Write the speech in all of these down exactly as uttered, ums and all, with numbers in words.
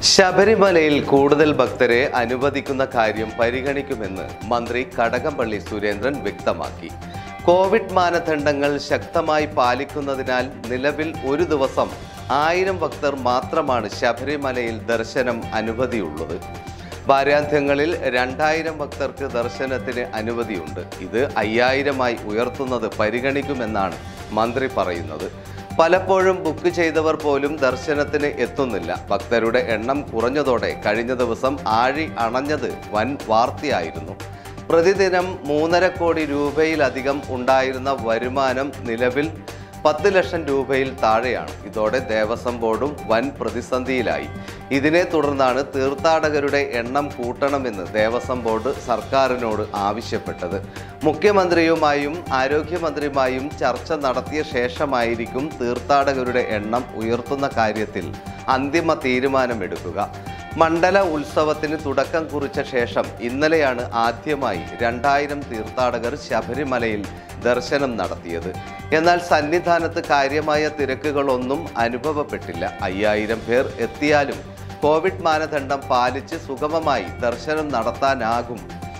ശബരിമലയിൽ കൂടുതൽ ഭക്തരെ അനുവദിക്കുന്ന കാര്യം പരിഗണിക്കുമെന്ന് മന്ത്രി കടകംപള്ളി സുരേന്ദ്രൻ വ്യക്തമാക്കി. കോവിഡ് മാനദണ്ഡങ്ങൾ ശക്തമായി പാലിക്കുന്നതിനാൽ നിലവിൽ ഒരു ദിവസം ആയിരം ഭക്തർ മാത്രമാണ് ശബരിമലയിൽ ദർശനം അനുമതിയുള്ളത്. വാരാന്ത്യങ്ങളിൽ രണ്ടായിരം ഭക്തർക്ക് ദർശനത്തിന് അനുമതിയുണ്ട്. ഇത് അയ്യായിരമായി ഉയർത്തുന്നത് പരിഗണിക്കുമെന്നാണ് മന്ത്രി പറയുന്നത്. പലപ്പോഴും ബുക്ക് ചെയ്തവർ പോലും ദർശനത്തിന് എത്തുന്നില്ല. ഭക്തരുടെ എണ്ണം കുറഞ്ഞതോടെ കഴിഞ്ഞ ദിവസം ആഴി അണഞ്ഞത് വൻ വാർത്തയായിരുന്നു. പ്രതിദിനം മൂന്നര കോടി രൂപയിലധികം ഉണ്ടായിരുന്ന വരുമാനം നിലവിൽ പത്ത് ലക്ഷം രൂപയിൽ താഴെയാണ്. ഇതോടെ ദേവസ്വം ബോർഡും വൻ പ്രതിസന്ധിയിലായി. ഇതിനെ തുടർന്നാണ് തീർത്ഥാടകരുടെ എണ്ണം കൂട്ടണമെന്ന് ദേവസ്വം ബോർഡ് സർക്കാരിനോട് ആവശ്യപ്പെട്ടത്. മുഖ്യമന്ത്രിയുമായും ആരോഗ്യമന്ത്രിയുമായും ചർച്ച നടത്തിയ ശേഷമായിരിക്കും തീർത്ഥാടകരുടെ എണ്ണം ഉയർത്തുന്ന കാര്യത്തിൽ അന്തിമ തീരുമാനമെടുക്കുക. മണ്ഡല ഉത്സവത്തിന് തുടക്കം കുറിച്ച ശേഷം ഇന്നലെയാണ് ആദ്യമായി രണ്ടായിരം തീർത്ഥാടകർ ശബരിമലയിൽ ദർശനം നടത്തിയത്. എന്നാൽ സന്നിധാനത്ത് കാര്യമായ തിരക്കുകളൊന്നും അനുഭവപ്പെട്ടില്ല. അയ്യായിരം പേർ എത്തിയാലും കോവിഡ് മാനദണ്ഡം പാലിച്ച് സുഗമമായി ദർശനം നടത്താനാകും.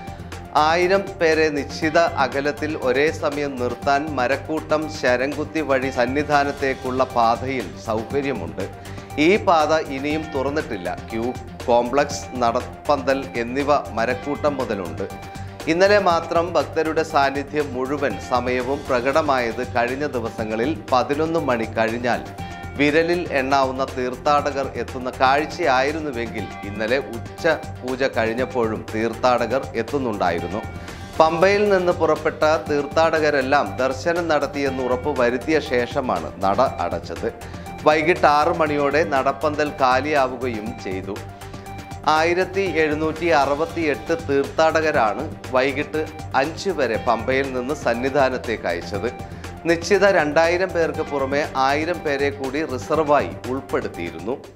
ആയിരം പേരെ നിശ്ചിത അകലത്തിൽ ഒരേ സമയം നിർത്താൻ മരക്കൂട്ടം ശരംകുത്തി വഴി സന്നിധാനത്തേക്കുള്ള പാതയിൽ സൗകര്യമുണ്ട്. ഈ പാത ഇനിയും തുറന്നിട്ടില്ല. ക്യൂ കോംപ്ലക്സ്, നടപ്പന്തൽ എന്നിവ മരക്കൂട്ടം മുതലുണ്ട്. ഇന്നലെ മാത്രം ഭക്തരുടെ സാന്നിധ്യം മുഴുവൻ സമയവും പ്രകടമായത് കഴിഞ്ഞ ദിവസങ്ങളിൽ പതിനൊന്ന് മണി കഴിഞ്ഞാൽ വിരലിൽ എണ്ണാവുന്ന തീർത്ഥാടകർ എത്തുന്ന കാഴ്ചയായിരുന്നുവെങ്കിൽ ഇന്നലെ ഉച്ച പൂജ കഴിഞ്ഞപ്പോഴും തീർത്ഥാടകർ എത്തുന്നുണ്ടായിരുന്നു. പമ്പയിൽ നിന്ന് പുറപ്പെട്ട തീർത്ഥാടകരെല്ലാം ദർശനം നടത്തിയെന്ന് ഉറപ്പ് വരുത്തിയ ശേഷമാണ് നട അടച്ചത്. വൈകിട്ട് ആറ് മണിയോടെ നടപ്പന്തൽ കാലിയാവുകയും ചെയ്തു. ആയിരത്തി എഴുന്നൂറ്റി അറുപത്തി എട്ട് തീർത്ഥാടകരാണ് വൈകിട്ട് അഞ്ച് വരെ പമ്പയിൽ നിന്ന് സന്നിധാനത്തേക്ക് അയച്ചത്. നിശ്ചിത രണ്ടായിരം പേർക്ക് പുറമെ ആയിരം പേരെ കൂടി റിസർവായി ഉൾപ്പെടുത്തിയിരുന്നു.